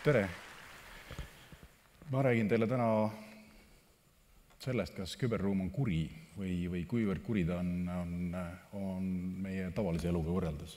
Tere! Ma räägin teile täna sellest, kas küberruum on kuri või kuivõrd kuri ta on meie tavalise eluga võrreldes.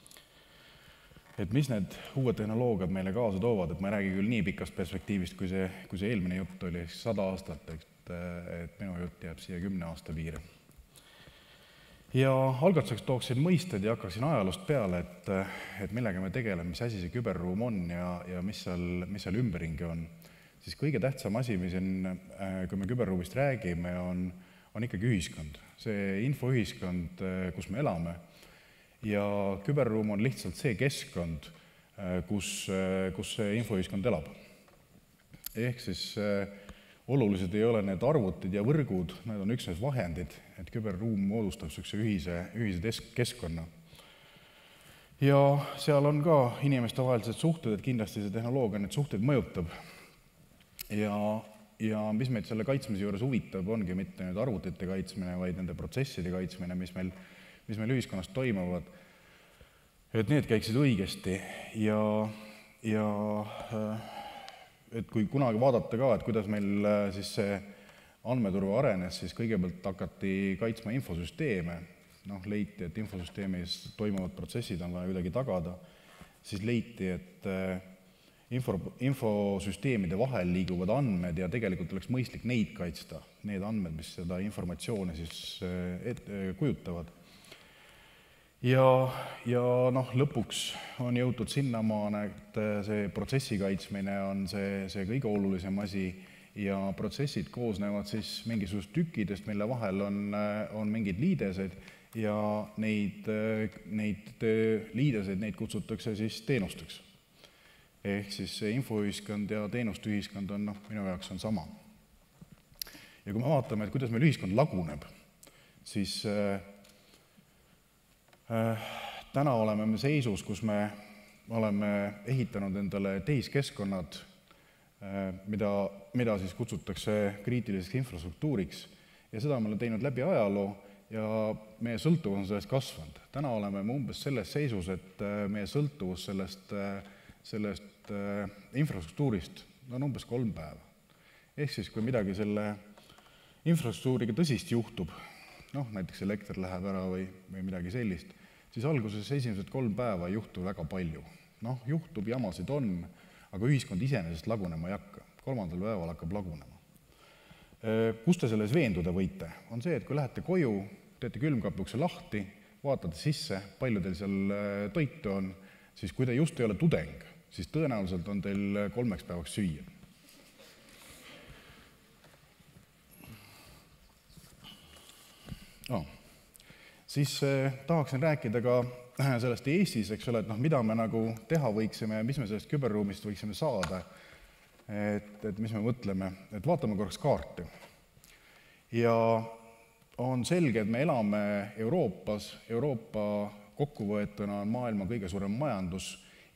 Et mis need uued tehnoloogiad meile kaasa toovad, et ma ei räägi küll nii pikast perspektiivist, kui see eelmine jutt oli 100 aastat, et minu jutt jääb siia 10 aasta piire. Ja algatuseks tooksin mõisted ja hakkaksin ajaloost peale, et millega me tegeleme, mis asi see küberruum on ja mis seal ümberringi on. Siis kõige tähtsam asi, kui me küberruumist räägime, on ikkagi ühiskond. See infoühiskond, kus me elame. Ja küberruum on lihtsalt see keskkond, kus see infoühiskond elab. Ehk siis olulised ei ole need arvutid ja võrgud, need on üksnes vahendid, et küberruum moodustab ühise keskkonna. Ja seal on ka inimestevahelised suhted, et kindlasti see tehnoloogia need suhted mõjutab. Ja mis meid selle kaitsmise juures huvitab, ongi mitte nüüd arvutite kaitsmine, vaid nende protsesside kaitsmine, mis meil ühiskonnas toimuvad, et need käiksid õigesti ja et kui kunagi vaadata ka, et kuidas meil siis see andmeturva arenes, siis kõigepealt hakati kaitsma infosüsteeme. Leiti, et infosüsteemis toimuvad protsessid on vaja kuidagi tagada. Siis leiti, et infosüsteemide vahel liiguvad andmed ja tegelikult oleks mõistlik neid kaitsta, need andmed, mis seda informatsiooni siis kujutavad. Ja lõpuks on jõutud sinnamaane, et see protsessi kaitsmine on see kõige olulisem asi ja protsessid koosnevad siis mingisugust tükkidest, mille vahel on mingid liidesed ja neid liideseid neid kutsutakse siis teenusteks. Ehk siis see infoühiskond ja teenustühiskond on minu jaoks on sama. Ja kui me vaatame, et kuidas meil ühiskond laguneb, siis täna oleme me seisus, kus me oleme ehitanud endale tehiskeskkonnad, mida siis kutsutakse kriitiliseks infrastruktuuriks ja seda me oleme teinud läbi ajaloo ja meie sõltuvus on sellest kasvanud. Täna oleme me umbes selles seisus, et meie sõltuvus sellest infrastruktuurist on umbes 3 päeva. Ehk siis, kui midagi selle infrastruktuuriga tõsist juhtub, näiteks elekter läheb ära või midagi sellist, siis alguses esimesed 3 päeva ei juhtu väga palju. Juhtub, jamasid on, aga ühiskond iseenesest lagunema ei hakka. 3. päeval hakkab lagunema. Kus te selles veenduda võite? On see, et kui lähete koju, teete külmkapukse lahti, vaatate sisse, palju teil seal toitu on, siis kui te just ei ole tudeng, siis tõenäoliselt on teil 3 päevaks süüa. Siis tahaksin rääkida ka sellest Eestis, eks ole, et mida me nagu teha võiksime ja mis me sellest küberruumist võiksime saada, et mis me mõtleme, et vaatame korraks kaarti. Ja on selge, et me elame Euroopas, Euroopa kokkuvõetuna on maailma kõige suurem majandus,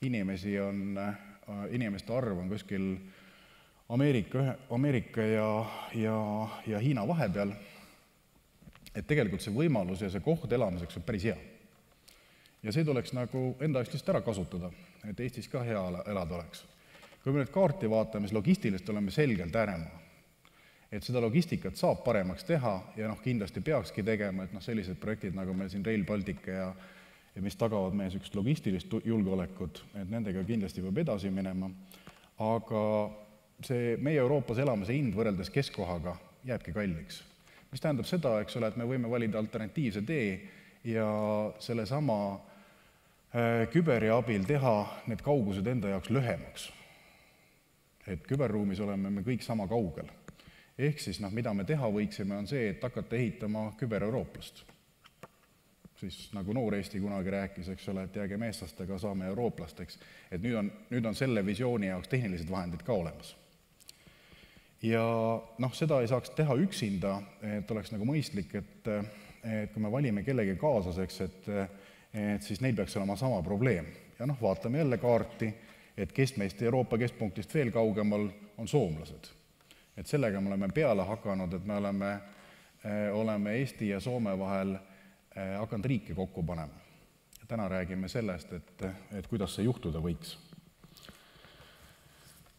inimeste arv on kuskil Ameerika ja Hiina vahepeal, et tegelikult see võimalus ja see koht elamiseks on päris hea. Ja see tuleks nagu enda jaoks lihtsalt ära kasutada, et Eestis ka hea elada oleks. Kui me nüüd kaarti vaatame, siis logistilist oleme selgelt ääremaa. Et seda logistikat saab paremaks teha ja kindlasti peakski tegema, et sellised projektid nagu meil siin Rail Baltic ja mis tagavad meie sellist logistilist julgeolekut, et nendega kindlasti peab edasi minema. Aga see meie Euroopas elamise hind võrreldes keskkohaga jääbki kalliks. Mis tähendab seda, eks ole, et me võime valida alternatiivse tee ja selle sama küberi abil teha need kaugused enda jaoks lühemaks. Et küberruumis oleme me kõik sama kaugel. Ehk siis, mida me teha võiksime, on see, et hakata ehitama küber-eurooplast. Siis nagu Noor Eesti kunagi rääkis, eks ole, et jääge meestastega saame eurooplasteks. Et nüüd on selle visiooni jaoks tehnilised vahendid ka olemas. Ja seda ei saaks teha üksinda, et oleks nagu mõistlik, et kui me valime kellegi kaaslaseks, et siis neil peaks olema sama probleem. Ja vaatame jälle kaarti, et kes meist Euroopa keskpunktist veel kaugemal on soomlased. Et sellega me oleme peale hakanud, et me oleme Eesti ja Soome vahel hakanud riike kokku panema. Täna räägime sellest, et kuidas see juhtuda võiks.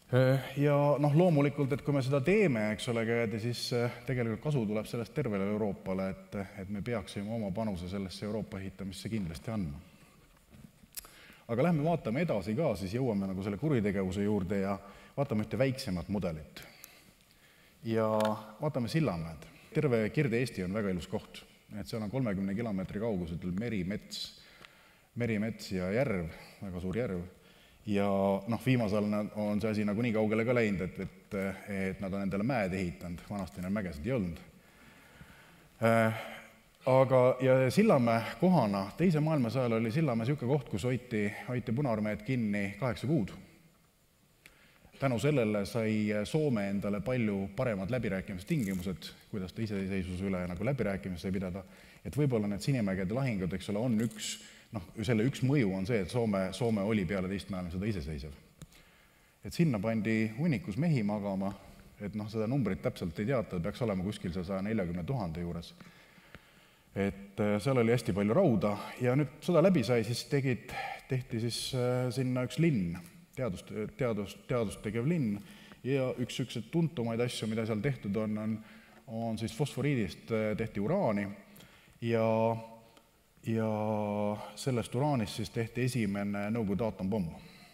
Ja noh, loomulikult, et kui me seda teeme, eks ole, siis tegelikult kasu tuleb sellest tervele Euroopale, et me peaksime oma panuse sellesse Euroopa ehitamisse kindlasti andma. Aga lähme vaatame edasi ka, siis jõuame nagu selle kuritegevuse juurde ja vaatame ühte väiksemat mudelit. Ja vaatame Sillamäed. Terve Kirde-Eesti on väga ilus koht. Et seal on 30 kilomeetri kaugusel merimets ja järv, väga suur järv. Ja noh, viimasel on see asi nagu nii kaugele ka läinud, et nad on endale mäed ehitanud, vanasti neil mägesid ei olnud. Aga ja Sillamäe kohana, teise maailmasõjal oli Sillamäe niisugune koht, kus hoiti Punaarmeed kinni 8 kuud. Tänu sellele sai Soome endale palju paremad läbirääkimistingimused, kuidas ta iseseisvuse üle nagu läbirääkimisi sai pidada. Et võib-olla need Sinimägede lahingud, eks ole, on selle üks mõju on see, et Soome oli peale teist maailmasõda iseseisev. Et sinna pandi hunnikus mehi magama, et seda numbrit täpselt ei teata, peaks olema kuskil 140 000 juures. Et seal oli hästi palju rauda ja nüüd sõda läbi sai, siis tehti siis sinna üks linn, teadust tegev linn ja üks tuntumaid asju, mida seal tehtud on siis fosforiidist tehti uraani ja sellest uraanist siis tehti esimene Nõukogude aatompomm.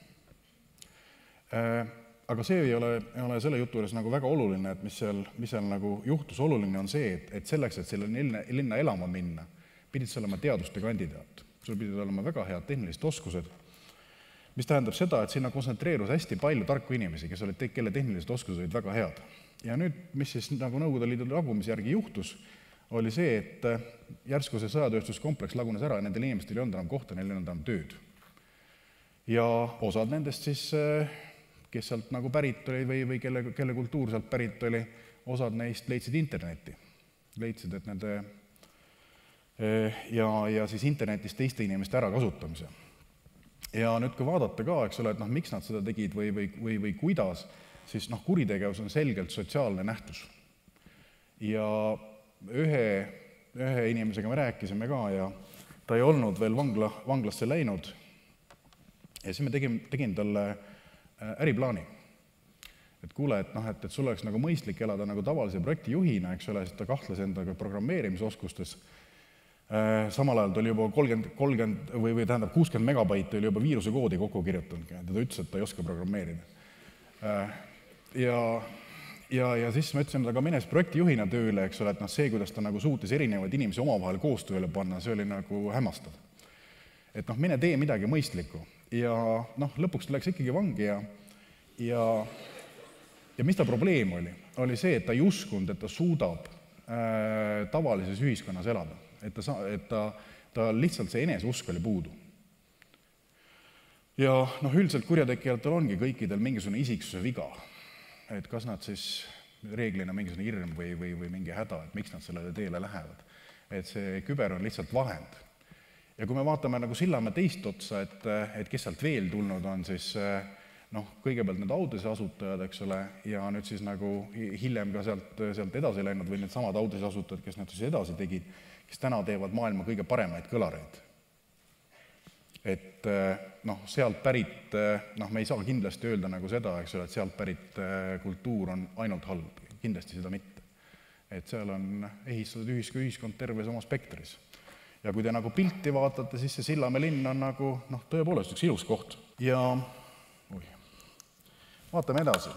Aga see ei ole selle jutu juures nagu väga oluline, et mis seal nagu juhtus. Oluline on see, et selleks, et selle linna elama minna, pidid sa olema teaduste kandidaat. Sul pidid olema väga head tehnilised oskused, mis tähendab seda, et sinna kontsentreerus hästi palju tarku inimesi, kelle tehnilised oskused olid väga head. Ja nüüd, mis siis nagu Nõukogude Liidu lagumise järgi juhtus, oli see, et järsku see sõjatööstuskompleks lagunes ära ja nendel inimestel ei olnud enam kohta, neil ei olnud enam tööd. Ja osad nendest siis, kes sealt nagu pärit oli või kelle kultuur sealt pärit oli, osad neist leidsid interneti. Leidsid, et nende ja siis internetis teiste inimeste ärakasutamise. Ja nüüd, kui vaadata ka, eks ole, et miks nad seda tegid või kuidas, siis kuritegevus on selgelt sotsiaalne nähtus. Ja ühe inimesega me rääkisime ka ja ta ei olnud veel vanglasse läinud. Ja siis me tegin talle äriplaani. Et kuule, et sul oleks nagu mõistlik elada nagu tavalise projektijuhina, eks ole, siis ta kahtles endaga programmeerimisoskustes. Samal ajal ta oli juba 30 või tähendab 60 megabaiti oli juba viiruse koodi kokku kirjutanud. Ta ütles, et ta ei oska programmeerida. Ja siis ma ütlesin, aga mines projektijuhina tööle, eks ole, et see, kuidas ta nagu suutis erinevaid inimesi omavahel koostööle panna, see oli nagu hämmastav. Et mine tee midagi mõistlikku. Ja lõpuks ta läks ikkagi vangi ja mis ta probleem oli? Oli see, et ta ei uskunud, et ta suudab tavalises ühiskonnas elada. Et ta lihtsalt see eneseusk oli puudu. Ja üldiselt kurjatekijatel ongi kõikidel mingisugune isiksuse viga. Et kas nad siis reeglina mingisugune hirm või mingi häda, et miks nad sellele teele lähevad. Et see küber on lihtsalt vahend. Ja kui me vaatame nagu Sillamäe teist otsa, et kes sealt veel tulnud on, siis kõigepealt need Audese asutajad, eks ole, ja nüüd siis nagu hiljem ka sealt edasi läinud või need samad Audese asutajad, kes nad siis edasi tegid, kes täna teevad maailma kõige paremaid kõlareid. Et sealt pärit, me ei saa kindlasti öelda nagu seda, eks ole, et sealt pärit kultuur on ainult halb, kindlasti seda mitte. Et seal on ehistatud ühiskond terves oma spektris. Ja kui te nagu pilti vaatate, siis see Sillamäe linn on nagu tõepoolest üks ilus koht. Ja vaatame edasi.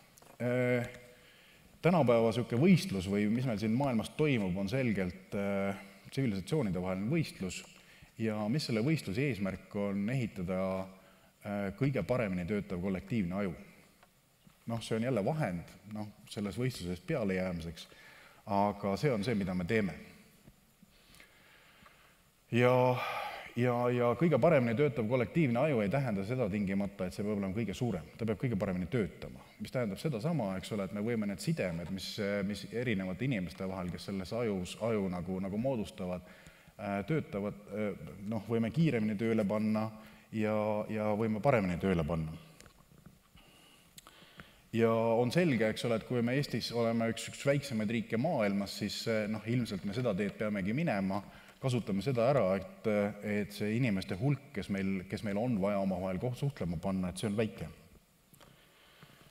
Tänapäeva niisugune võistlus või mis meil siin maailmas toimub, on selgelt tsivilisatsioonide vaheline võistlus ja mis selle võistluse eesmärk on ehitada kõige paremini töötav kollektiivne aju. See on jälle vahend selles võistluses peale jäämiseks, aga see on see, mida me teeme. Ja kõige paremini töötav kollektiivne aju ei tähenda seda tingimata, et see peab olema kõige suurem. Ta peab kõige paremini töötama. Mis tähendab seda sama, eks ole, et me võime need sidemed, mis erinevate inimeste vahel, kes selles aju nagu moodustavad, töötavad, võime kiiremini tööle panna ja võime paremini tööle panna. Ja on selge, eks ole, et kui me Eestis oleme üks väiksemaid riike maailmas, siis ilmselt me seda teed peamegi minema, kasutame seda ära, et see inimeste hulk, kes meil on vaja omavahel suhtlema panna, et see on väike.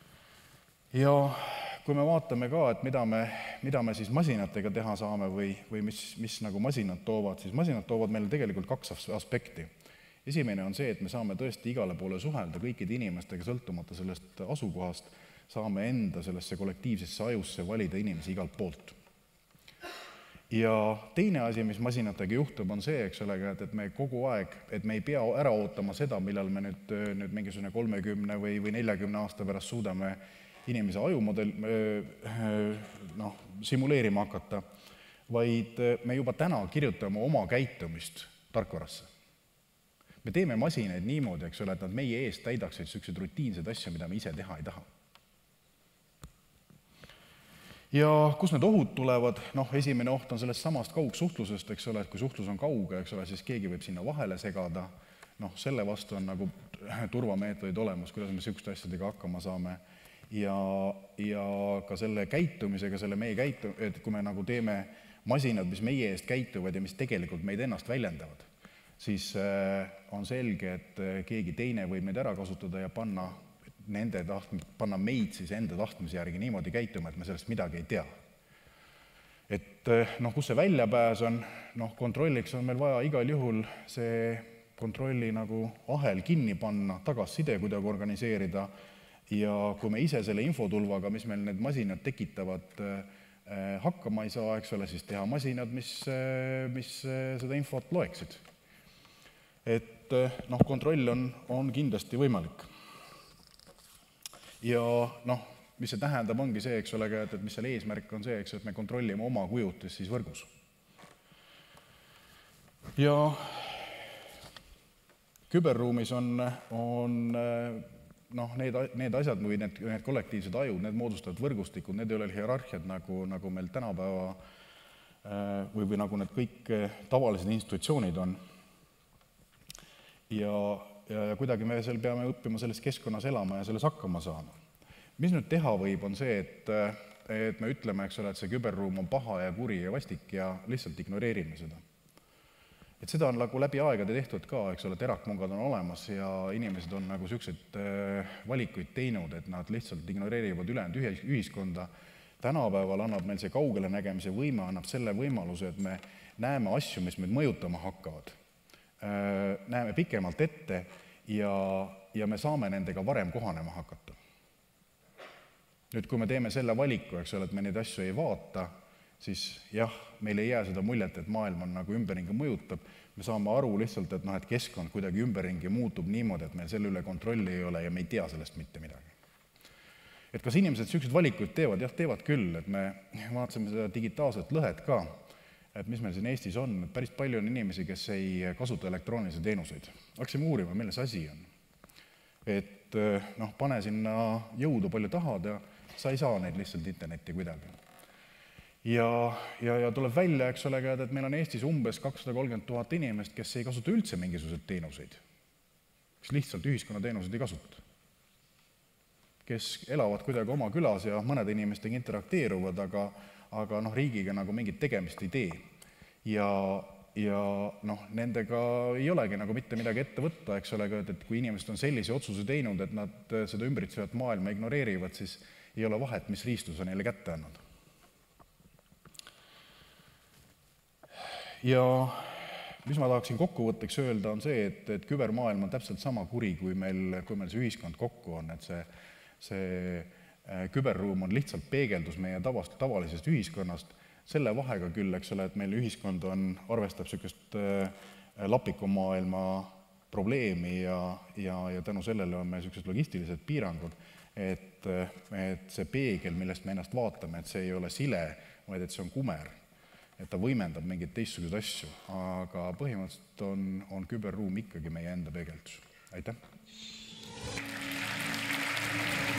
Ja kui me vaatame ka, et mida me siis masinatega teha saame või mis nagu masinad toovad, siis masinad toovad meile tegelikult kaks aspekti. Esimene on see, et me saame tõesti igale poole suhelda kõikide inimestega, sõltumata sellest asukohast, saame enda sellesse kollektiivsesse ajusse valida inimesi igalt poolt. Ja teine asi, mis masinatega juhtub, on see, eks ole, et me kogu aeg, et me ei pea ära ootama seda, millal me nüüd mingisugune 30 või 40 aasta pärast suudame inimese ajumodel simuleerima hakata, vaid me juba täna kirjutame oma käitumist tarkvarasse. Me teeme masinaid niimoodi, eks ole, et nad meie eest täidaksid selliseid rutiinseid asju, mida me ise teha ei taha. Ja kus need ohud tulevad? Esimene oht on sellest samast kaugsuhtlusest, eks ole, et kui suhtlus on kauge, eks ole, siis keegi võib sinna vahele segada. Selle vastu on nagu turvameetodid olemas, kuidas me selliste asjadega hakkama saame. Ja ka selle käitumisega, et kui me nagu teeme masinad, mis meie eest käituvad ja mis tegelikult meid ennast väljendavad, siis on selge, et keegi teine võib neid ära kasutada ja panna meid siis enda tahtmise järgi niimoodi käituma, et me sellest midagi ei tea. Et kus see väljapääs on, kontrolliks on meil vaja igal juhul see kontrolli nagu ahel kinni panna, tagasiside kuidagi organiseerida ja kui me ise selle infotulvaga, mis meil need masinad tekitavad, hakkama ei saa, eks ole, siis teha masinad, mis seda infot loeksid. Et kontroll on kindlasti võimalik. Ja mis see tähendab, ongi see, eks ole, et mis selle eesmärk on see, eks, et me kontrollime oma kujutis siis võrgus. Ja küberruumis on need asjad või need kollektiivsed ajud, need moodustavad võrgustikud, need ei ole hierarhiad nagu meil tänapäeva või nagu need kõik tavalised institutsioonid on. Ja kuidagi me seal peame õppima selles keskkonnas elama ja selles hakkama saama. Mis nüüd teha võib, on see, et me ütleme, eks ole, et see küberruum on paha ja kuri ja vastik ja lihtsalt ignoreerime seda. Et seda on nagu läbi aegade tehtud ka, eks ole, terakmungad on olemas ja inimesed on nagu selliseid valikuid teinud, et nad lihtsalt ignoreerivad ülejäänud ühiskonda. Tänapäeval annab meil see kaugele nägemise võime, annab selle võimaluse, et me näeme asju, mis meid mõjutama hakkavad. Näeme pikemalt ette ja me saame nendega varem kohanema hakata. Nüüd, kui me teeme selle valiku, eks ole, et me neid asju ei vaata, siis jah, meil ei jää seda muljet, et maailm on nagu ümberringi mõjutab. Me saame aru lihtsalt, et keskkond kuidagi ümberringi muutub niimoodi, et meil selle üle kontrolli ei ole ja me ei tea sellest mitte midagi. Et kas inimesed sellised valikuid teevad? Jah, teevad küll, et me vaatasime seda digitaalset lõhet ka, et mis meil siin Eestis on, et päris palju on inimesi, kes ei kasuta elektroonilisi teenuseid. Hakkasime uurima, milles asi on. Et pane sinna jõudu palju tahad ja sa ei saa neid lihtsalt internetti kuidagi. Ja tuleb välja, eks ole, et meil on Eestis umbes 230 000 inimest, kes ei kasuta üldse mingisuguseid teenuseid. Kes lihtsalt ühiskonnateenuseid ei kasuta. Kes elavad kuidagi oma külas ja mõned inimestega interakteeruvad, aga riigiga nagu mingit tegemist ei tee. Ja nendega ei olegi nagu mitte midagi ette võtta, eks ole, et kui inimesed on sellise otsuse teinud, et nad seda ümbritsevat maailma ignoreerivad, siis ei ole vahet, mis riistus on neile kätte andnud. Ja mis ma tahaksin kokkuvõtteks öelda, on see, et kübermaailm on täpselt sama kuri, kui meil see ühiskond kokku on, et see küberruum on lihtsalt peegeldus meie tavalisest ühiskonnast, selle vahega küll, eks ole, et meil ühiskond arvestab sellist lapikumaailma probleemi ja tänu sellele on meil sellised logistilised piirangud, et see peegel, millest me ennast vaatame, et see ei ole sile, vaid et see on kumer, et ta võimendab mingeid teistsuguseid asju, aga põhimõtteliselt on küberruum ikkagi meie enda peegeldus. Aitäh!